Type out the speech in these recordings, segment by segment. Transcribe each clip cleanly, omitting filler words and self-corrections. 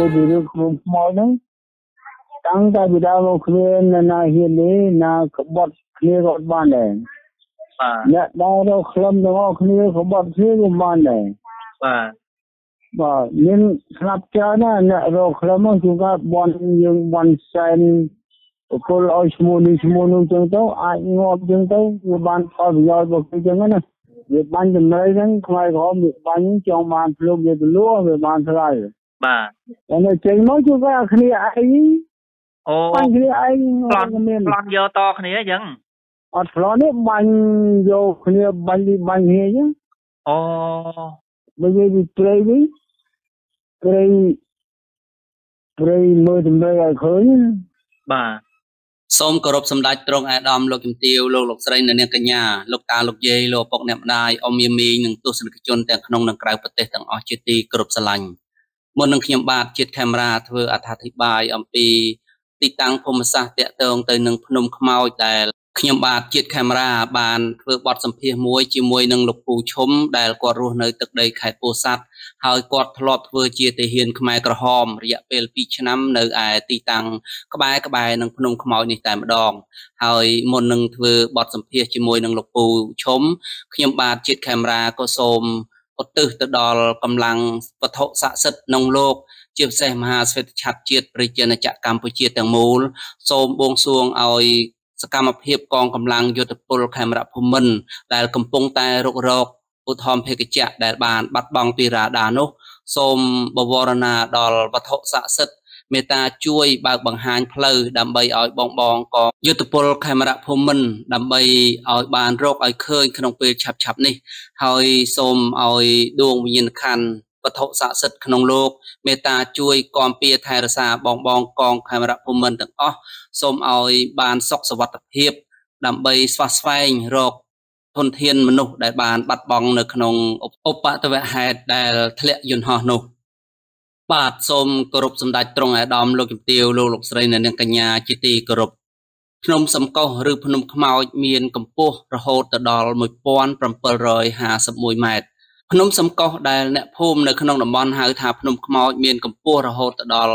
ពីរឿងក្នុងខ្មោចហ្នឹងតាំងតែពីដើមមកគ្នាណាហ៊ាននេះណាក្បត់គ្នាក៏បានដែរអ្នកដែលរកខ្លឹមទាំងអស់គ្នាក្បត់គ្នាក៏បានដែរបាទមានស្លាប់ច្រើនណាស់អ្នករកខ្លឹមហ្នឹងជួនកាលបនយើងបនសែនពលឲ្យឈ្មោះនេះឈ្មោះនោះចឹងទៅអាចងាប់ចឹងទៅវាបានផលប្រយោជន៍របស់គេចឹងណាវាបានចំណៃហ្នឹងខ្មែរក្រមវាបានចង់បានភ្លុកវាទៅលួវាបានថ្លៃបាទតែចេញមកជួនកាលគ្នាឯងអូបាញ់គ្នាឯងប្លន់យកតគ្នាអញ្ចឹងអត់ប្លន់នេះបាញ់យកគ្នាបាញ់គ្នាអញ្ចឹងអូបើនិយាយពីព្រៃវិញព្រៃមើលតម្រូវឲ្យឃើញបាទសូមគោរពសម្ដេចទ្រង់អាដាមលោកជំទាវលោកស្រីនៅនាងកញ្ញាលោកតាលោកយាយលោកឪពុកអ្នកម្ដាយអ៊ំយាមីនិងទស្សនិកជនទាំងក្នុងនិងក្រៅប្រទេសទាំងអស់ជាទីគោរពស្រឡាញ់មុននឹងខ្ញុំបាទជាតិកាមេរ៉ាធ្វើអត្ថាធិប្បាយអំពីទីតាំងភូមិសាស្ត្រតាក់ទងទៅនឹងភ្នំខ្មោចដែលខ្ញុំបាទជាតិកាមេរ៉ាបានធ្វើបទសម្ភាសន៍មួយជាមួយនឹងលោកពូឈុំដែលគាត់រស់នៅទឹកដីខេត្តពោធិ៍សាត់ហើយគាត់ធ្លាប់ធ្វើជាទាហានខ្មែរក្រហមរយៈពេល2ឆ្នាំនៅឯទីតាំងក្បែរនឹងភ្នំខ្មោចនេះតែម្ដងហើយមុននឹងធ្វើបទសម្ភាសន៍ជាមួយនឹងលោកពូឈុំខ្ញុំបាទជាតិកាមេរ៉ាក៏សូមឧទ្ទិសទៅដល់កម្លាំងវត្ថុស័ក្តិសិទ្ធិក្នុងលោកជាពិសេសមហាស្វេតឆ័ត្រជាតិប្រជាណាចក្រកម្ពុជាទាំងមូលសូមបួងសួងឲ្យសកម្មភាពកងកម្លាំងយុទ្ធពលខេមរភូមិន្ទដែលកំពុងតែរុករកឧទ្ធម្ភាគចក្រដែលបានបាត់បង់ពីរ៉ាដានោះសូមបវរណាដល់វត្ថុស័ក្តិសិទ្ធិមេត្តាជួយបើកបង្ហាញផ្លូវដើម្បីឲ្យបងកងយុទ្ធពលខេមរភូមិន្ទដើម្បីឲ្យបានរកឲ្យឃើញក្នុងពេលឆាប់នេះហើយសូមឲ្យដួងវិញ្ញាណក្ខន្ធវត្ថុស័ក្តិសិទ្ធិក្នុងលោកមេត្តាជួយគាំពៀថែរក្សាបងកងខេមរភូមិន្ទទាំងអស់សូមឲ្យបានសុខសុវត្ថិភាពដើម្បីស្វះស្វែងរកធនធានមនុស្សដែលបានបាត់បង់នៅក្នុងឧបទ្ទវហេតុដែលធ្លាក់យន្តហោះនោះបាទសូមគោរពសម្ដេចទ្រង់អាដាមលោកជំទាវលោកស្រីនៅនាងកញ្ញាជាទីគោរពភ្នំសំកុសឬភ្នំខ្មោចមានកម្ពស់រហូតទៅដល់1751ម៉ែត្រភ្នំសំកុសដែលអ្នកភូមិនៅក្នុងតំបន់ហៅថាភ្នំខ្មោចមានកម្ពស់រហូតដល់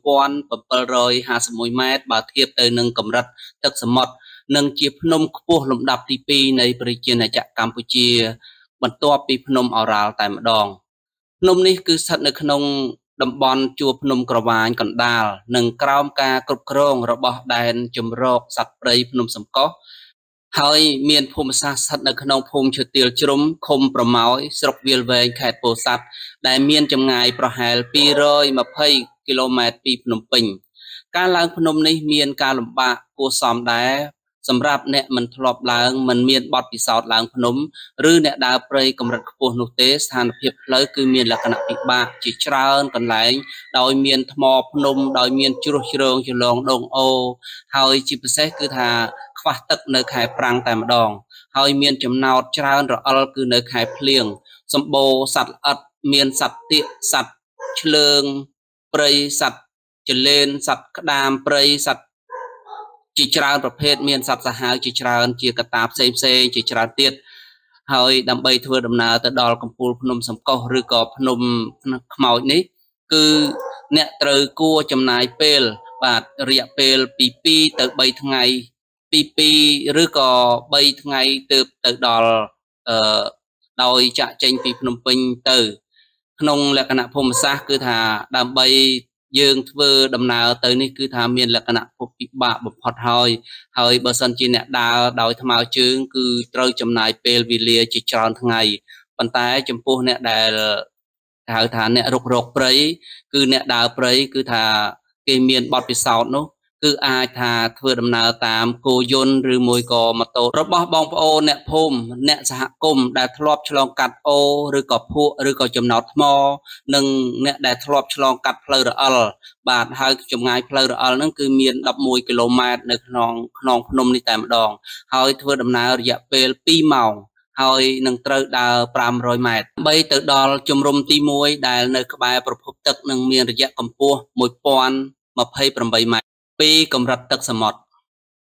1751ម៉ែត្របើធៀបទៅនឹងកម្រិតទឹកសមុទ្រនិងជាភ្នំខ្ពស់លំដាប់ទី2នៃប្រជាណាចក្រកម្ពុជាបន្ទាប់ពីភ្នំឱរ៉ាល់តែម្ដងភ្នំនេះគឺស្ថិតនៅក្នុងតំបន់ជួរភ្នំក្រវាញកណ្ដាលនិងក្រោមការគ្រប់គ្រងរបស់ដែនជម្រកសត្វព្រៃភ្នំសំកុសហើយមានភូមិសាស្ត្រស្ថិតនៅក្នុងភូមិឈើទាលជ្រុំឃុំប្រម៉ោយស្រុកវាលវែងខេត្តពោធិ៍សាត់ដែលមានចម្ងាយប្រហែល220គីឡូម៉ែត្រពីភ្នំពេញការឡើងភ្នំនេះមានការលំបាកគួរសមដែរសម្រាប់អ្នកមិនធ្លាប់ឡើងមិនមានបទពិសោធន៍ឡើងភ្នំឬអ្នកដើរព្រៃកម្រិតខ្ពស់នោះទេស្ថានភាពផ្លូវគឺមានលក្ខណៈពិបាកជាច្រើនកន្លែងដោយមានថ្មភ្នំដោយមានជ្រោះជ្រងចលងដងអូហើយជាពិសេសគឺថាខ្វះទឹកនៅខែប្រាំងតែម្ដងហើយមានចំណោទច្រើនរអិលគឺនៅខែភ្លៀងសម្បូរសត្វល្អិតមានសត្វទាកសត្វឆ្លើងព្រៃសត្វចលែនសត្វក្តាមព្រៃសត្វជាច្រើនប្រភេទមានសត្វសាហាវជាច្រើនជាកត្តាផ្សេងជាច្រើនទៀតហើយដើម្បីធ្វើដំណើរទៅដល់កំពូលភ្នំសំកុសឬក៏ភ្នំខ្មោចនេះគឺអ្នកត្រូវគួរចំណាយពេលបាទរយៈពេលពី2ទៅ3ថ្ងៃពី2ឬក៏3ថ្ងៃទើបទៅដល់ដោយចាក់ចេញពីភ្នំពេញទៅក្នុងលក្ខណៈភូមិសាស្ត្រគឺថាដើម្បីយើងធ្វើដំណើរទៅនេះគឺថាមានលក្ខណៈពិបាកបំផុតហើយបើសិនជាអ្នកដើរដោយថ្មើរជើងគឺត្រូវចំណាយពេលវេលាជាច្រើនថ្ងៃប៉ុន្តែចំពោះអ្នកដែលហៅថាអ្នករុករកព្រៃគឺអ្នកដើរព្រៃគឺថាគេមានបទពិសោធន៍នោះគឺអាចថាធ្វើដំណើរតាមគោយន្តឬមួយក៏ម៉ូតូរបស់បងប្អូនអ្នកភូមិអ្នកសហគមន៍ដែលធ្លាប់ឆ្លងកាត់អូឬក៏ភក់ឬក៏ចំណោតថ្មនិងអ្នកដែលធ្លាប់ឆ្លងកាត់ផ្លូវរអិលបាទហើយចម្ងាយផ្លូវរអិលហ្នឹងគឺមាន11គីឡូម៉ែត្រនៅក្នុងភ្នំនេះតែម្ដងហើយធ្វើដំណើររយៈពេល2ម៉ោងហើយនឹងត្រូវដើរ500ម៉ែត្រដើម្បីទៅដល់ជំរំទី1ដែលនៅក្បែរប្រភពទឹកនឹងមានរយៈកម្ពស់1028ម៉ែត្រពីកម្រិតទឹកសមុទ្រ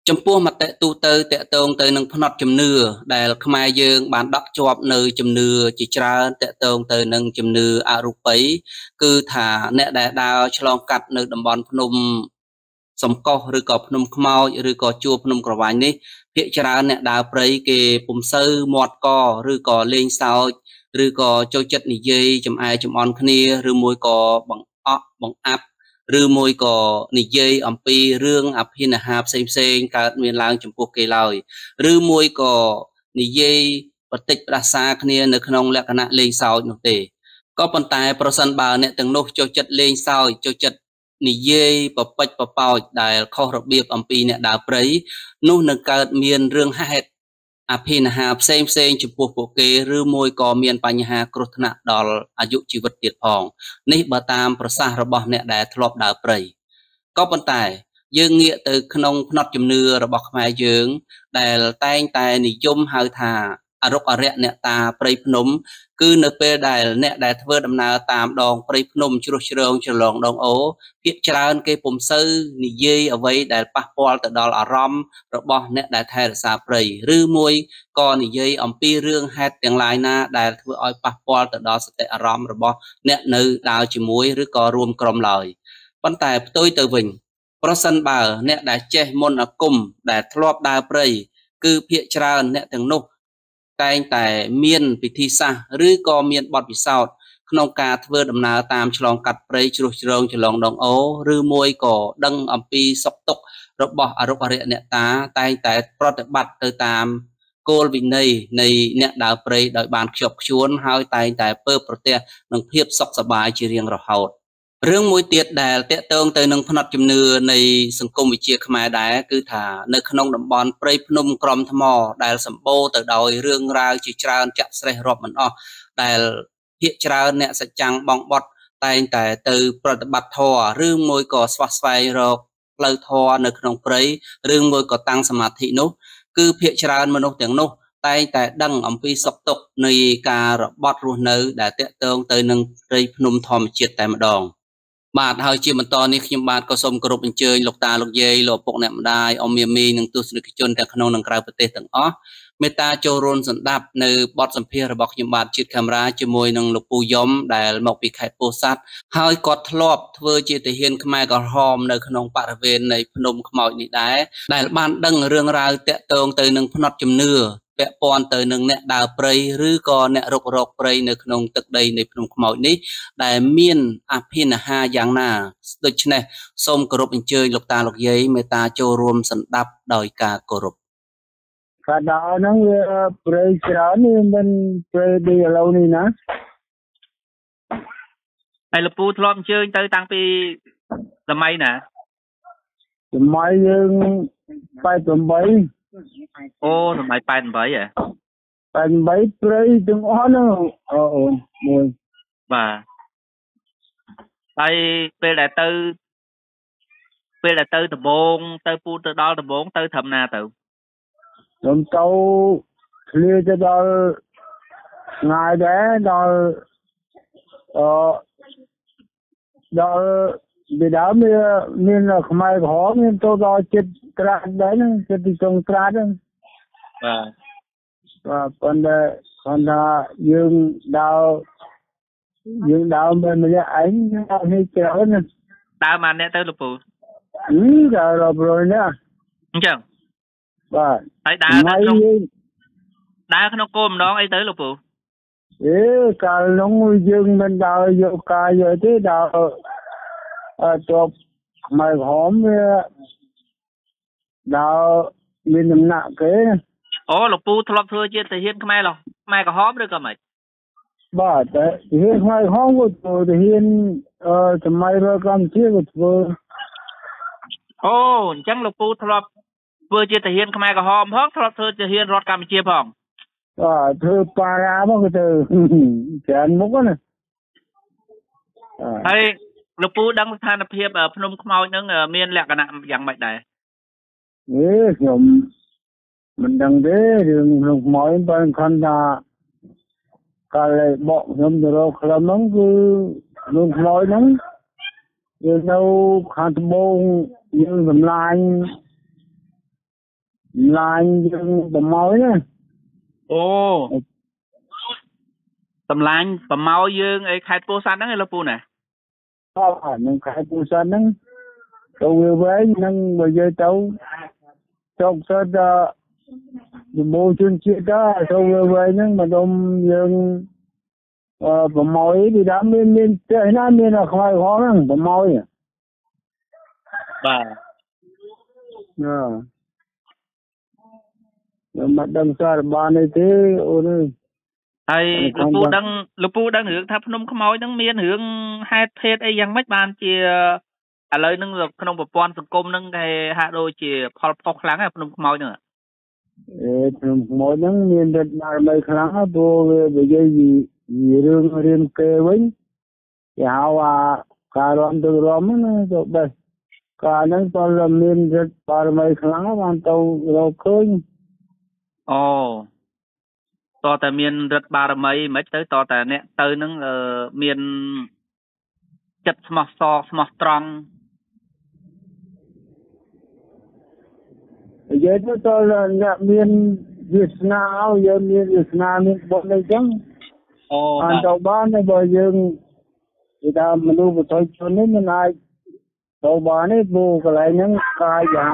ចំពោះមតិទូទៅតកតងទៅនឹងផ្នត់ជំនឿដែលខ្មែរយើងបានដកជាប់នៅជំនឿជាច្រើនតកតងទៅនឹងជំនឿអរូបីគឺថាអ្នកដែលដើរឆ្លងកាត់នៅតំបន់ភ្នំសំកុសឬក៏ភ្នំខ្មោចឬក៏ជួរភ្នំក្រវាញនេះភាគច្រើនអ្នកដើរព្រៃគេពុំសូវមាត់កឬក៏លេងសើចឬក៏ចូលចិត្តនិយាយចំអែចំអន់គ្នាឬមួយក៏បង្អក់បង្អាប់ឬមួយក៏និយាយអំពីរឿងអភិនិហាផ្សេងកើតមានឡើងចំពោះគេឡើយឬមួយក៏និយាយបន្តិចផ្ដាសាគ្នានៅក្នុងលក្ខណៈលេងសើចនោះទេក៏ប៉ុន្តែប្រសិនបើអ្នកទាំងនោះចូលចិត្តលេងសើចចូលចិត្តនិយាយបពេចបបោចដែលខុសរបៀបអំពីអ្នកដើរព្រៃនោះនឹងកើតមានរឿងហេតុអភិនិហាផ្សេងចំពោះពួកគេឬមួយក៏មានបញ្ហាគ្រោះថ្នាក់ដល់អាយុជីវិតទៀតផងនេះបើតាមប្រសាសន៍របស់អ្នកដែលធ្លាប់ដើរព្រៃក៏ប៉ុន្តែយើងងាកទៅក្នុងផ្នត់ជំនឿរបស់ខ្មែរយើងដែលតែងតែនិយមហៅថាអរុកអរិយអ្នកតាព្រៃភ្នំគឺនៅពេលដែលអ្នកដែលធ្វើដំណើរតាមដងព្រៃភ្នំជ្រោះជ្រងច្រឡងដងអូភាគច្រើនគេពុំសូវនិយាយអ្វីដែលប៉ះពាល់ទៅដល់អារម្មណ៍របស់អ្នកដែលថែរក្សាព្រៃឬមួយក៏និយាយអំពីរឿងហេតុទាំងឡាយណាដែលធ្វើឲ្យប៉ះពាល់ទៅដល់សតិអារម្មណ៍របស់អ្នកនៅដើរជាមួយឬក៏រួមក្រុមឡើយប៉ុន្តែផ្ទុយទៅវិញប្រសិនបើអ្នកដែលចេះមន្តអាគមដែលធ្លាប់ដើរព្រៃគឺភាគច្រើនអ្នកទាំងនោះតែងតែមានពិធីសាស្ត្រឬក៏មានបទពិសោធន៍ក្នុងការធ្វើដំណើរតាមឆ្លងកាត់ព្រៃជ្រោះជ្រងច្រឡងដងអូឬមួយក៏ដឹងអំពីសុខទុក្ខរបស់អរុបអរិយអ្នកតាតែងតែប្រតិបត្តិទៅតាមគោលវិន័យនៃអ្នកដើរព្រៃដោយបានខ្ជាប់ខ្ជួនហើយតែងតែពើប្រទះនឹងភាពសុខសប្បាយជារៀងរហូតរឿងមួយទៀតដែលតកតងទៅនឹងផ្នត់ជំនឿនៃសង្គមវិជាខ្មែរដែរគឺថានៅក្នុងតំបន់ព្រៃភ្នំក្រំថ្មដែលសម្បូរទៅដោយរឿងរ៉ាវជាច្រើនចាក់ស្រេះរាប់មិនអស់ដែលភាគច្រើនអ្នកសច្ចាំងបងបត់តែងតែទៅប្រតិបត្តិធម៌ឬមួយក៏ស្វះស្វែងរកផ្លូវធម៌នៅក្នុងព្រៃឬមួយក៏តាំងសមាធិនោះគឺភាគច្រើនមនុស្សទាំងនោះតែងតែដឹងអំពីសុខទុក្ខនៃការរបត់រស់នៅដែលតកតងទៅនឹងព្រៃភ្នំធម្មជាតិតែម្ដងបាទហើយជាបន្តនេះខ្ញុំបាទក៏សូមគោរពអញ្ជើញលោកតាលោកយាយលោកពុកអ្នកម្ដាយអ៊ំមីមីនិងទស្សនិកជនទាំងក្នុងនិងក្រៅប្រទេសទាំងអស់មេត្តាចូលរួមសម្ដាប់នៅបទសម្ភាសន៍របស់ខ្ញុំបាទជាតិកាមេរ៉ាជាមួយនឹងលោកពូយំដែលមកពីខេត្តពោធិ៍សាត់ហើយគាត់ធ្លាប់ធ្វើជាទាហានខ្មែរក្រហមនៅក្នុងបរិវេណនៃភ្នំខ្មោចនេះដែរដែលបានដឹងរឿងរ៉ាវតាក់ទងទៅនឹងផ្នត់ជំនឿពាក់ព័ន្ធទៅនឹងអ្នកដើរព្រៃឬក៏អ្នករុករកព្រៃនៅក្នុងទឹកដីនៃភ្នំខ្មោចនេះដែលមានអភិនិហាយ៉ាងណាដូច្នេះសូមគោរពអញ្ជើញលោកតាលោកយាយមេត្តាចូលរួមសម្ដាប់ដោយការគោរពកាលដល់ហ្នឹងវាព្រៃច្រើននេះមិនព្រៃដូចឥឡូវនេះណាហើយលោកពូធ្លាប់អញ្ជើញទៅតាំងពីសម័យណាសម័យយើង88 អូសម័យ88ហ៎ 88ព្រៃទាំងអស់ហ្នឹងអូមួយបាទហើយពេលដែលទៅដំបងទៅពូទៅដល់ដំបងទៅត្រឹមណាទៅខ្ញុំទៅឃ្លាទៅដល់ថ្ងៃដែរដល់ដល់ពីដើមមានខ្មែរក្រហមមានទៅដល់ចិត្តត្រាស់ដែរហ្នឹងចិត្តទីក្រុងត្រាស់ហ្នឹងបាទប៉ុន្តែគាត់ថាយើងដើរមិនម្នាក់ឯងដល់នេះច្រើនណាដើរមកអ្នកទៅលោកពូដើររាប់រយនាក់អញ្ចឹងបាទហើយដើរក្នុងគោម្ដងអីទៅលោកពូកាលនោះយើងមិនដើរយកកាយយកទេដើរជប់ខ្មែរក្រហមវាដើរមានដំណាក់គេអូលោកពូធ្លាប់ធ្វើជាទាហានខ្មែរក្រហមឬក៏មិនបាទតែទាហានខ្មែរក្រហមក៏ធ្វើទាហានសម័យរដ្ឋកម្ពុជាក៏ធ្វើអូអញ្ចឹងលោកពូធ្លាប់ធ្វើជាទាហានខ្មែរក្រហមផងធ្លាប់ធ្វើទាហានរដ្ឋកម្ពុជាផងធ្វើបារាមកក៏ទៅច្រើនមុខណាហើយលោកពូដឹងស្ថានភាពភ្នំខ្មោចហ្នឹងមានលក្ខណៈយ៉ាងម៉េចដែរខ្ញុំមិនដឹងទេរឿងភ្នំខ្មោចបើខនថាកាលបកខ្ញុំទៅរកខ្លឹមហ្នឹងគឺភ្នំខ្មោចហ្នឹងយើងនៅខាងត្បូងយើងសម្លាញ់ Lành dương bầm mối nè. Ồ. Tầm lành bầm máu dương ấy khai bố sẵn đó nghe là bố nè. Nâng khai bố sẵn đó. Tôi yêu với nâng bây giờ tôi trong sớt bố chuyên chuyện đó. Tôi yêu với nâng mà đông dương bầm mối thì đã miên thế nào miên là khỏi khó nâng bầm mối. Bà. Mà đằng xa là bà này thế ôi ơi. Hay lúc bố đang hướng tháp nông khám đang miên hướng hai phết ấyยังไม่បានជាឥឡូវនឹងក្នុងប្រព័ន្ធសង្គមនឹងគេហាក់ដូចជាផលផុសខ្លាំងហើយភ្នំខ្មោចហ្នឹងភ្នំខ្មោចហ្នឹងមានរដ្ឋបាលបីខ្លាំងហើយព្រោះវានិយាយពីរឿងរៀនគេវិញគេហៅថាការរំទៅរំណាទៅបេះការហ្នឹងក៏មានរដ្ឋបាលបីខ្លាំងបានទៅរកឃើញអូតតែមានរដ្ឋបារមីមិនទៅតតែអ្នកទៅនឹងមានចិត្តស្មោះសរស្មោះត្រង់និយាយទៅអ្នកមានវាសនាយើងមានវាសនាមានបុណ្យអីចឹងអូបានទៅបានបើយើងគេថាមនុស្សបុត្រជននេះមិនអាចទៅបានទេព្រោះកន្លែងហ្នឹងកាយហៅ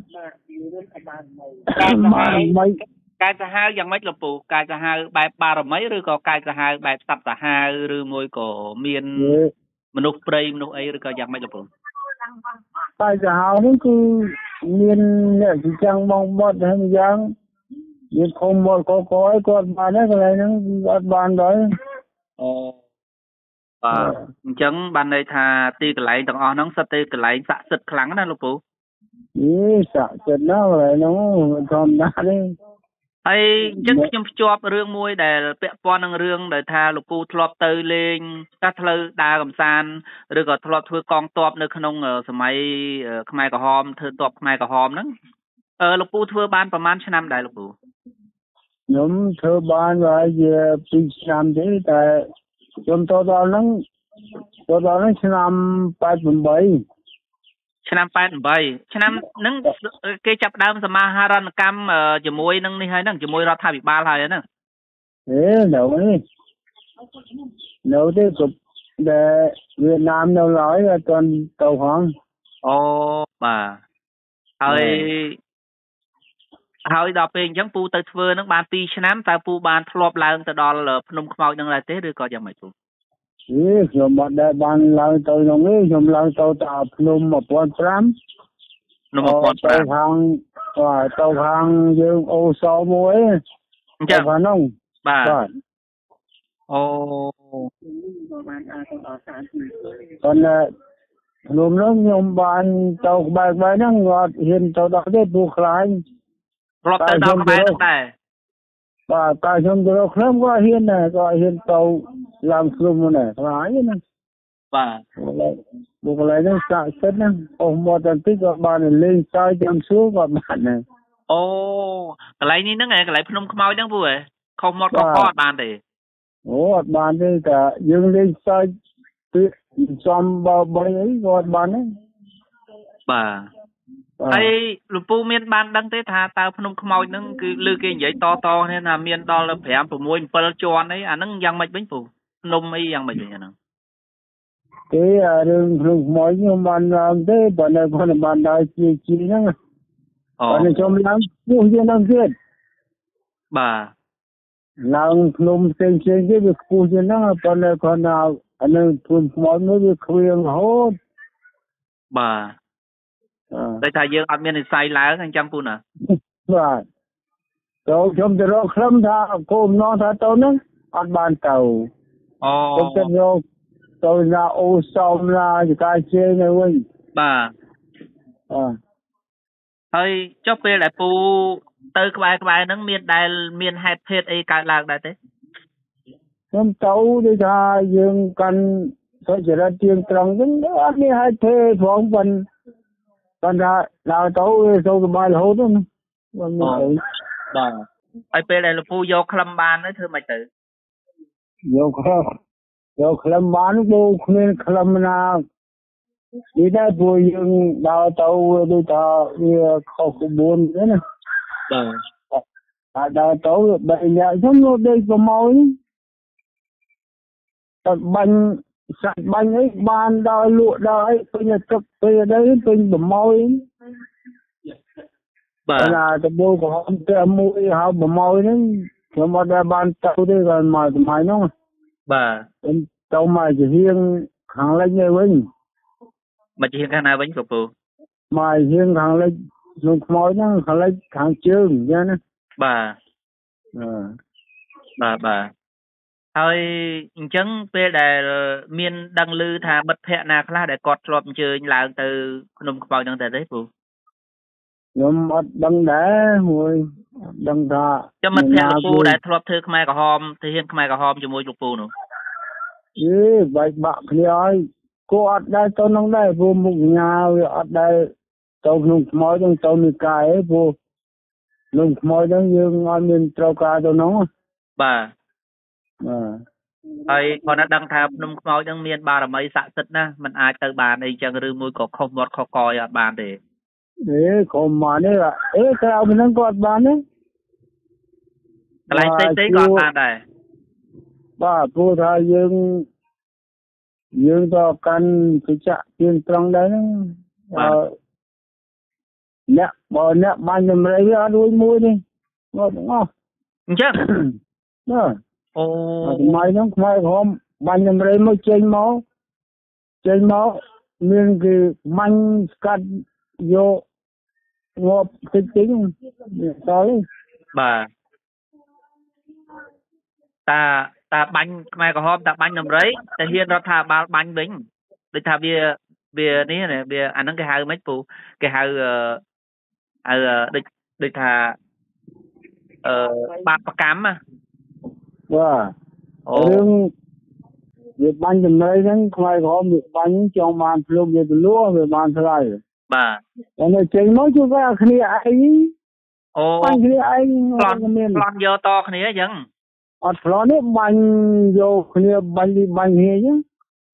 កាយសាហាវយ៉ាងម៉េចលោកពូកាយសាហាវបែបបារមីឬក៏កាយសាហាវបែបសត្វសាហាវឬមួយក៏មានមនុស្សព្រៃមនុស្សអីឬក៏យ៉ាងម៉េចលោកពូកាយសាហាវហ្នឹងគឺមានអ្នកទីចាំងបងបត់ហ្នឹងយ៉ាងមានខំមកកកអីគាត់បានហើយកន្លែងហ្នឹងអត់បានដែរអូបាទអញ្ចឹងបានន័យថាទីកន្លែងទាំងអស់ហ្នឹងសិតតែកន្លែងស័ក្តិសិទ្ធិខ្លាំងណាស់លោកពូស័ក្តិសិទ្ធិណាស់កន្លែងហ្នឹងធម្មតាទេហើយអញ្ចឹងខ្ញុំភ្ជាប់រឿងមួយដែលពាក់ព័ន្ធនឹងរឿងដែលថាលោកពូធ្លាប់ទៅលេងកាសផ្លូវដើរកំសាន្តឬក៏ធ្លាប់ធ្វើកងទ័ពនៅក្នុងសម័យខ្មែរក្រហមធ្វើទ័ពខ្មែរក្រហមហ្នឹងលោកពូធ្វើបានប្រហែលឆ្នាំដែរលោកពូខ្ញុំធ្វើបានហើយជា2ឆ្នាំទេតែខ្ញុំទៅដល់ហ្នឹងឆ្នាំ88 ឆ្នាំ88ឆ្នាំហ្នឹងគេចាប់ដើមសមាហរណកម្មជាមួយនឹងនេះហើយហ្នឹងជាមួយរដ្ឋាភិបាលហើយហ្នឹងនៅនេះនៅទេក៏ដែលវៀតណាមនៅឡើយអត់ទាន់ទៅហងអូបាទហើយដល់ពេលអញ្ចឹងពូទៅធ្វើហ្នឹងបាន2ឆ្នាំតើពូបានធ្លាប់ឡើងទៅដល់ភ្នំខ្មោចហ្នឹងដែរទេឬក៏យ៉ាងម៉េចពូខ្ញុំអត់ដែលបានឡើងទៅក្នុងនេះខ្ញុំឡើងទៅតែភ្នំ1005 ភ្នំ1005 ទៅខាងយើងអូសមួយអញ្ចឹងហ្នឹងបាទអូបានដល់ទៅដល់30ប៉ុន្តែភ្នំហ្នឹងខ្ញុំបានទៅក្បែរហ្នឹងអត់ហ៊ានទៅដល់ទេព្រោះខ្លាចធ្លាប់ទៅដល់ក្បែរហ្នឹងដែរបាទតែខ្ញុំទៅខ្ញុំក៏ហ៊ានដែរក៏ហ៊ានទៅឡើងភ្នំហ្នឹងខ្លាចណាបាទបុគ្គលិកហ្នឹងសាក់សិទ្ធណាអស់មកតែតិចក៏បានលេងសើចចាំសួរក៏បានដែរអូកន្លែងនេះហ្នឹងកន្លែងភ្នំខ្មោចហ្នឹងពូខុសមកក៏អត់បានទេអូអត់បានទេតែយើងលេងសើចពីសំបើអីក៏អត់បានដែរបាទហើយលោកពូមានបានដឹងទេថាតើភ្នំខ្មោចហ្នឹងគឺលើគេនិយាយតនេះថាមានដល់5 6 7ជាន់អីអាហ្នឹងយ៉ាងម៉េចវិញពូភ្នំអីយ៉ាងម៉េចវិញអាហ្នឹងទេរឿងភ្នំខ្មោចខ្ញុំបានឡើងទេបើនៅគាត់បានដល់ជាហ្នឹងអូខ្ញុំឡើងពោះជាងហ្នឹងទៀតបាទឡើងភ្នំផ្សេងទៀតវាខ្ពស់ជាងហ្នឹងបើនៅគាត់អានឹងភ្នំខ្មោចនោះវាខ្វៀងរហូតបាទតែថាយើងអត់មាននិស្ស័យឡើងអញ្ចឹងពូណាបាទចូលខ្ញុំទៅរកខ្លឹមថាគោលបំណងថាទៅហ្នឹងអត់បានទៅអូខ្ញុំទៅរកទៅណាអូសំណាចការជេរនៅវិញបាទហើយចុះពេលដែលពូទៅក្បែរហ្នឹងមានហេតុភេទអីកើតឡើងដែរទេខ្ញុំទៅដូចថាយើងកាន់សុចរិតទៀងត្រង់ហ្នឹងអត់មានហេតុភេទផងប៉ុន្តែដល់ទៅសូវសុបាយរហូតហ្នឹងបាទហើយពេលដែលលោកពូយកក្លឹមបានទៅធ្វើម៉េចទៅយកក្លឹមបានទៅគ្មានក្លឹមណានេះដែរព្រោះយើងដល់ទៅដូចថាវាខុសក្បួនទេណា Đào tổ bệnh nhà chúng nó đây có mối bánh sạch bánh ấy ban đào lụa đào ấy bây giờ tập bây giờ đấy tôi bầm môi là tập bố của họ cái môi họ bầm môi đấy nhưng mà đã ban tàu đây rồi mà mày nó tàu mà chỉ riêng hàng lấy như vậy mà chỉ riêng hàng nào vậy cô mà riêng hàng lấy dùng môi nó hàng lấy hàng chương nha nè bàហើយអញ្ចឹងពេលដែលមានដឹងឮថាមិត្តភ័ក្ដិណាខ្លះដែលគាត់ធ្លាប់អញ្ជើញឡើងទៅភ្នំខ្មោចហ្នឹងតែទេពូខ្ញុំអត់ដឹងដែរមួយដឹងថាចាំមិត្តភ័ក្ដិលោកពូដែលធ្លាប់ធ្វើខ្មែរក្រហមទៅហ៊ានខ្មែរក្រហមជាមួយលោកពូនោះបែកបាក់គ្នាហើយគួរអត់ដែរទៅនឹងដែរព្រោះមុខញ៉ាវាអត់ដែរទៅក្នុងខ្មោចហ្នឹងទៅនិកាយឯងព្រោះក្នុងខ្មោចហ្នឹងយើងអត់មានត្រូវការទៅនោះហើយគាត់ណាដឹងថាភ្នំខ្មោចហ្នឹងមានបារមីស័ក្តិសិទ្ធិណាมันអាចទៅបានអីចឹងឬមួយក៏ខុសមាត់ខុសកយអត់បានទេខុសមកនេះក្រៅពីហ្នឹងក៏អត់បានដែរកន្លែងផ្សេងៗក៏អត់បានដែរបាទព្រោះថាយើងទៅកាន់សច្ចៈទៀងត្រង់ដែរហ្នឹងអ្នកបាញ់ចម្រៃវាអត់រួចមួយនេះអត់ទាំងអស់អញ្ចឹងអូថ្មីហ្នឹងខ្មែរក្រហមបាញ់ចម្រៃមកចេញមកមានគេបាញ់ស្កាត់យកងាប់តិចតល់តាបាញ់ខ្មែរក្រហមតាបាញ់ដំរីតែហ៊ានរដ្ឋាភិបាលបាញ់វិញដូចថាវានេះវាអាហ្នឹងគេហៅមិនពូគេហៅដូចថាបាបកម្មរឿងវាបាញ់ចំណៃហ្នឹងខ្មែរក្រហមវាបាញ់ចង់បានភ្លុំវាទៅលួវាបានថ្លៃតែនៅចេញមកជួបតែគ្នាឯងបាញ់គ្នាឯងប្លន់យកតគ្នាអញ្ចឹងអត់ប្លន់នេះបាញ់យកគ្នាបាញ់គ្នាអញ្ចឹង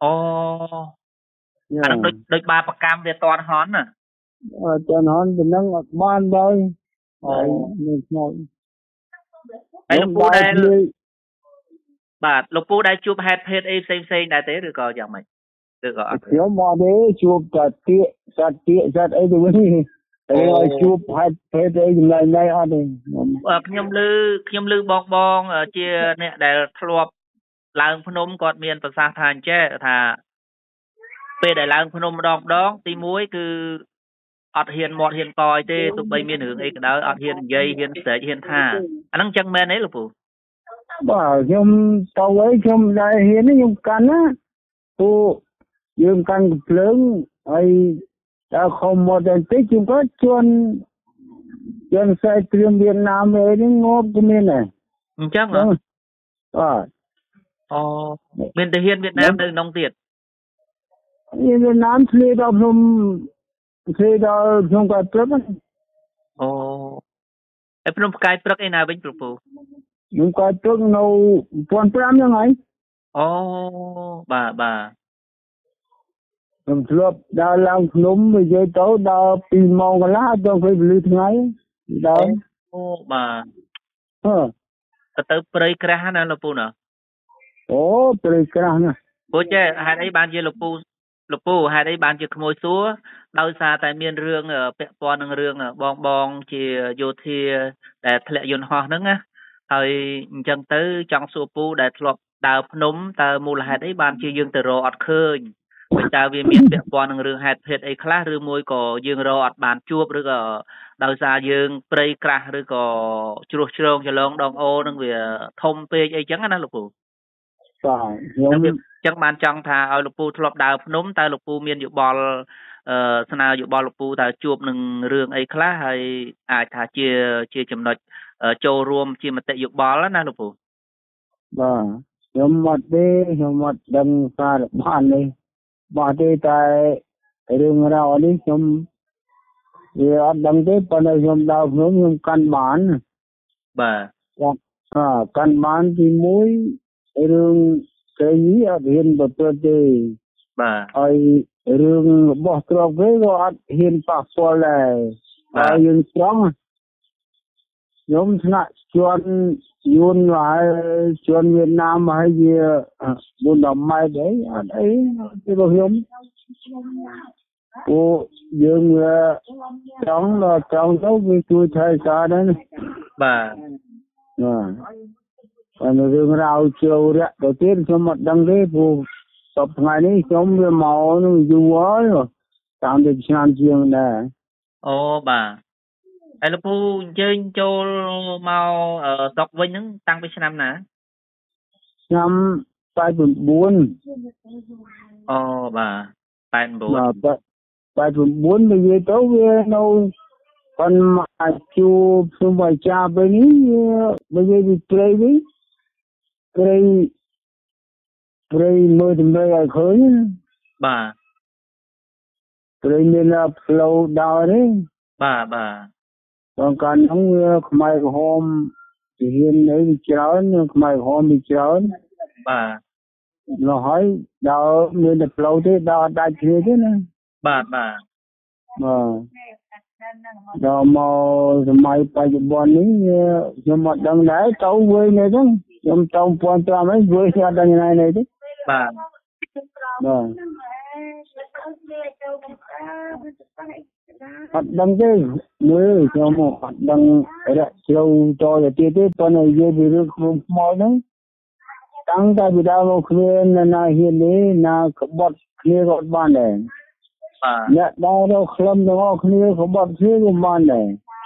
អាហ្នឹងដូចបាបកម្មវាតន់ហន់ណាតន់ហន់ប៉ុណ្ណឹងអត់បានដែរមានខ្មោចហើយលោកពូដែលបាទលោកពូដែលជួបហេតុភេទអីផ្សេងដែរទេឬក៏យ៉ាងម៉េចឬក៏អត់ខ្ញុំមកទេជួបតែទាកសត្វអីទៅវិញតែឲ្យជួបហេតុភេទអីចម្លែកអត់ទេខ្ញុំឮបងជាអ្នកដែលធ្លាប់ឡើងភ្នំគាត់មានប្រសាសន៍ថាអញ្ចេះថាពេលដែលឡើងភ្នំម្ដងទី1គឺអត់ហ៊ានមាត់ហ៊ានកយទេទោះបីមានរឿងអីក៏ដោយអត់ហ៊ាននិយាយហ៊ានស្រែកហ៊ានថាអាហ្នឹងចឹងមែនទេលោកពូបាទខ្ញុំទៅវិញខ្ញុំដែរហ៊ានខ្ញុំកាន់ណាពូយើងកាន់កំភ្លើងហើយតែខំមកតែតិចខ្ញុំក៏ជន់ខ្សែត្រៀមវៀតណាមអីនេះងាប់ក៏មានដែរអញ្ចឹងបាទមានតែហ៊ានវៀតណាមនៅក្នុងទៀតវៀតណាមឆ្លៀតដល់ខ្ញុំកាយព្រឹកហើយភ្នំផ្កាយព្រឹកឯណាវិញប្រពូខ្ញុំកាយព្រឹកនៅ1500ហ្នឹងហើយបាទខ្ញុំធ្លាប់ដើរឡើងភ្នំនិយាយទៅដល់2ម៉ោងកន្លះដល់ពេលវេលាថ្ងៃដល់បាទទៅព្រៃក្រាស់ណាលោកពូណាព្រៃក្រាស់ណាពូចេះហេតុអីបានជាលោកពូហេតុអីបានជាក្មួយសួរដោយសារតែមានរឿងពាក់ព័ន្ធនឹងរឿងបងជាយោធាដែលធ្លាក់យន្តហោះហ្នឹងណាហើយអញ្ចឹងទៅចង់សួរពូដែលធ្លាប់ដើរភ្នំតើមូលហេតុអីបានជាយើងទៅរកអត់ឃើញតើវាមានពាក់ព័ន្ធនឹងរឿងហេតុភេទអីខ្លះឬមួយក៏យើងរកអត់បានជួបឬក៏ដោយសារយើងព្រៃក្រាស់ឬក៏ជ្រោះជ្រងចលងដងអូនឹងវាធំពេកអីចឹងណាលោកពូបាទខ្ញុំចឹងបានចង់ថាឲ្យលោកពូធ្លាប់ដើរភ្នំតើលោកពូមានយោបល់ស្នើយោបល់លោកពូតើជួបនឹងរឿងអីខ្លះហើយអាចថាជាចំណុចចូលរួមជាមតិយោបល់ណាលោកពូបាទខ្ញុំអត់ដឹងសារបាននេះបាទទេតែរឿងរ៉ាវនេះខ្ញុំវាអត់ដឹងទេប៉ុន្តែខ្ញុំដើរភ្នំខ្ញុំកាន់បានបាទកាន់បានទី1រឿងគេនេះអត់ហ៊ានប្រព្រឹត្តទេបាទហើយរឿងរបស់ទ្រព្យគេក៏អត់ហ៊ានប៉ះពាល់ដែរហើយយើងស្រង់ nhóm chọn yun lại chọn Việt Nam hay gì buôn đồng mai đấy đấy cái bảo hiểm của dương trong dấu vì tôi thay xa đấy bà còn dương rau chiều đấy đầu tiên cho mặt đăng đấy của tập ngày đấy chống về màu nó dù quá rồi tạm được sang chiều này ô bà ai là phu chơi châu mau tộc với những tăng với năm nè năm 84 ô bà 84 84 bây giờ tới về đâu còn mà chú xung quanh cha bênนี้bây giờ đi play đi play mới thì mới ở khơi bà play nên là flow down đấy bà còn còn ông mai hôm thì hiện đấy chán mai hôm thì chán bà nó hỏi đào nên là flow thế đào đại thế thế này bà đào màu mai bây giờ bọn ấy nhưng mà đang đấy tàu với này đó nhưng tàu quan trọng ấy với ra đang này đấy bà hoạt động thế mới cho một hoạt động lâu cho là tiết tuần này về việc mọi đó tăng ta bị đau khuyên là hiện đấy là bọt kia gọt ban này nhặt đau đâu khăm đâu kia có bọt kia gọt ban này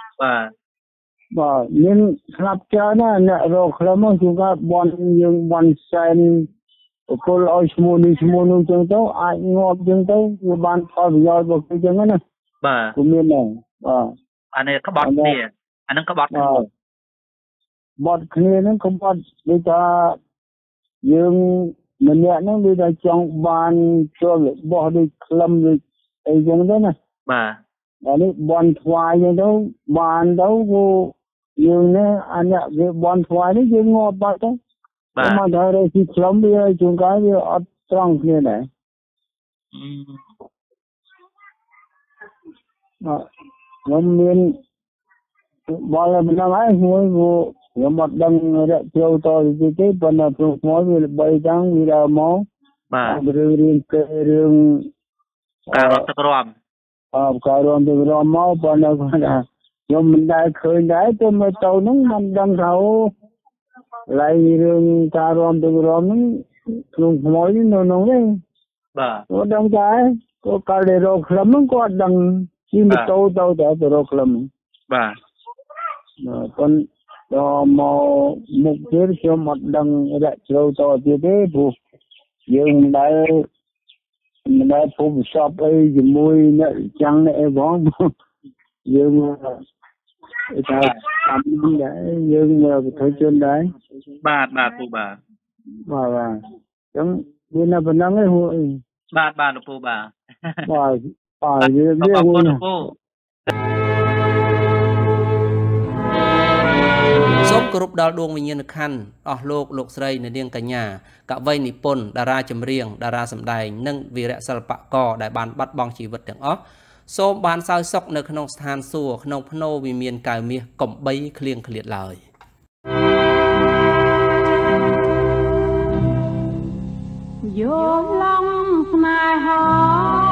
nhưng sắp cho nó nhặt đâu khăm chúng ta bọn những bọn sen cô ơi mua chúng tôi ai ngọt chúng tôi ban phao rồi bọc cái chúng nó bà của miền này anh này có bọt nè anh có bọt bọt kia nó có bọt bây giờ nhưng mình nhận nó bây giờ trong ban cho bỏ đi lâm đi ấy giống thế này bà đấy bọn thoại như đâu ban đâu cô nhưng nó anh nhận cái bọn thoại nó chưa ngọt bao đó mà thời đây thì lâm bây giờ chúng cái bây giờ trong kia này lâm miền bao giờ mình đang ấy ngồi vô nhưng mà đang chiều tối thì cái phần là mỗi người 7 tháng vì là máu riêng cà rốt từ ròm máu phần là nhưng mình đã khơi đáy tôi mới tàu nó mình đang thấu lại riêng cà rốt từ ròm nó mỗi nó đấy nó đang cái có cà rốt lắm nó có đằng chỉ một tàu từ rốt lắm còn màu mục tiêu cho mặt đằng đại châu to như thế phụ nhưng mình đã phụ shop ấy thì mùi nợ trắng này bóng nhưng ta làm đấy nhưng mà thấy chân đấy bà phụ bà chẳng bên nào bên năng ấy hội bà là phụ bà biết phụ សូមគោរពដល់ដួងវិញ្ញាណក្ខន្ធអស់លោកស្រីនៅនាងកញ្ញាកវីនិពន្ធតារាចម្រៀងតារាសម្ដែងនិងវីរៈសិល្បករដែលបានបាត់បង់ជីវិតទាំងអស់សូមបានសោយសុខនៅក្នុងស្ថានសួគ៌ក្នុងភ្នោវិមានកៅមាសកំបីឃ្លៀងឃ្លាតឡើយ Vô lòng mai hò